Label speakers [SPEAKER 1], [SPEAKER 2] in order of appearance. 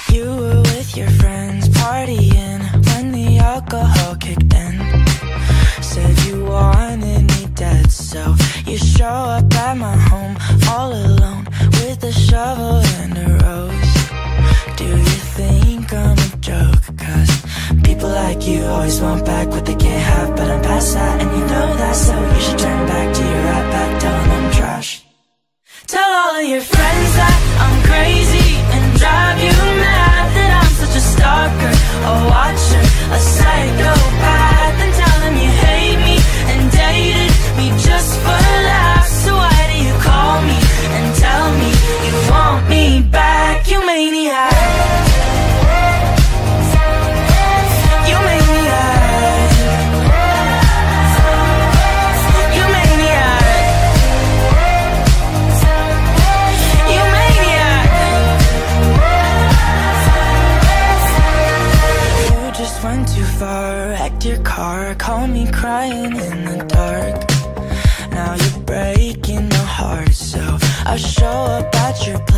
[SPEAKER 1] You were with your friends partying when the alcohol kicked in. Said you wanted me dead, so you show up at my home all alone with a shovel and a rose. Do you think I'm a joke? Cause people like you always want back what they can't have, but I'm past that and you know that, so you should turn back to your right back, tell them I'm trash. Tell all of your friends that I'm crazy and drive you mad, that I'm such a stalker, a watcher, a psychopath, and tell them you hate me and dated me just for laughs. So why do you call me and tell me you want me back, you maniac? You maniac. You maniac. You maniac. You just went too far, wrecked your car, call me crying in the dark. Now you're breaking my heart, so I show up at your